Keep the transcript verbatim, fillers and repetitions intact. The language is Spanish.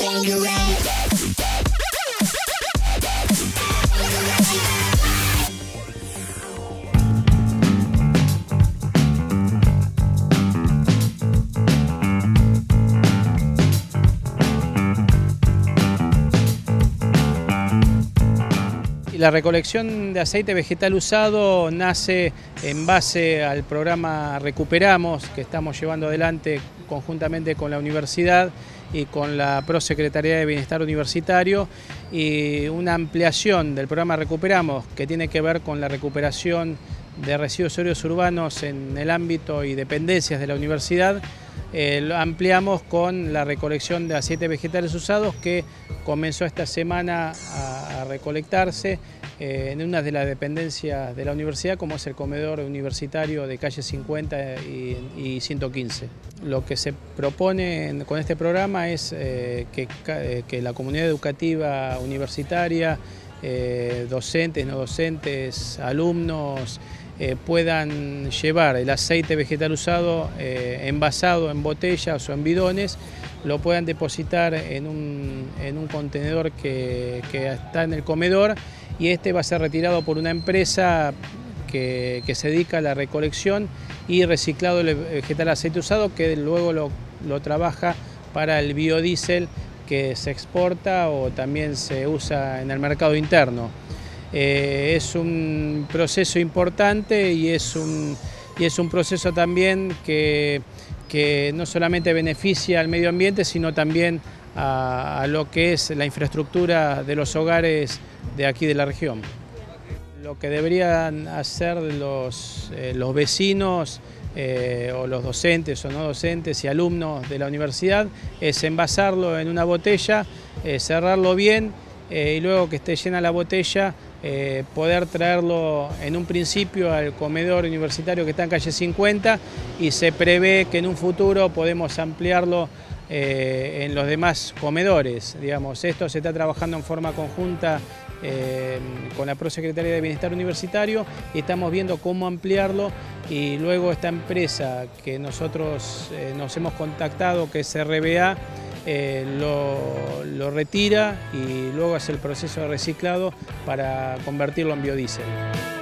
La recolección de aceite vegetal usado nace en base al programa Recuperamos, que estamos llevando adelante conjuntamente con la universidad y con la Prosecretaría de Bienestar Universitario, y una ampliación del programa Recuperamos que tiene que ver con la recuperación de residuos sólidos urbanos en el ámbito y dependencias de la universidad. Eh, lo ampliamos con la recolección de aceites vegetales usados, que comenzó esta semana a, a recolectarse eh, en una de las dependencias de la universidad, como es el comedor universitario de calle cincuenta y, y ciento quince. Lo que se propone con este programa es eh, que, que la comunidad educativa universitaria, eh, docentes, no docentes, alumnos, Eh, puedan llevar el aceite vegetal usado eh, envasado en botellas o en bidones, lo puedan depositar en un, en un contenedor que, que está en el comedor, y este va a ser retirado por una empresa que, que se dedica a la recolección y reciclado del vegetal aceite usado, que luego lo, lo trabaja para el biodiesel que se exporta o también se usa en el mercado interno. Eh, es un proceso importante y es un, y es un proceso también que, que no solamente beneficia al medio ambiente, sino también a, a lo que es la infraestructura de los hogares de aquí de la región. Lo que deberían hacer los, eh, los vecinos eh, o los docentes o no docentes y alumnos de la universidad es envasarlo en una botella, eh, cerrarlo bien, eh, y luego que esté llena la botella, Eh, poder traerlo en un principio al comedor universitario que está en calle cincuenta, y se prevé que en un futuro podemos ampliarlo eh, en los demás comedores. Digamos, esto se está trabajando en forma conjunta eh, con la Prosecretaría de Bienestar Universitario, y estamos viendo cómo ampliarlo, y luego esta empresa que nosotros eh, nos hemos contactado, que es R B A, Eh, lo, lo retira y luego hace el proceso de reciclado para convertirlo en biodiesel.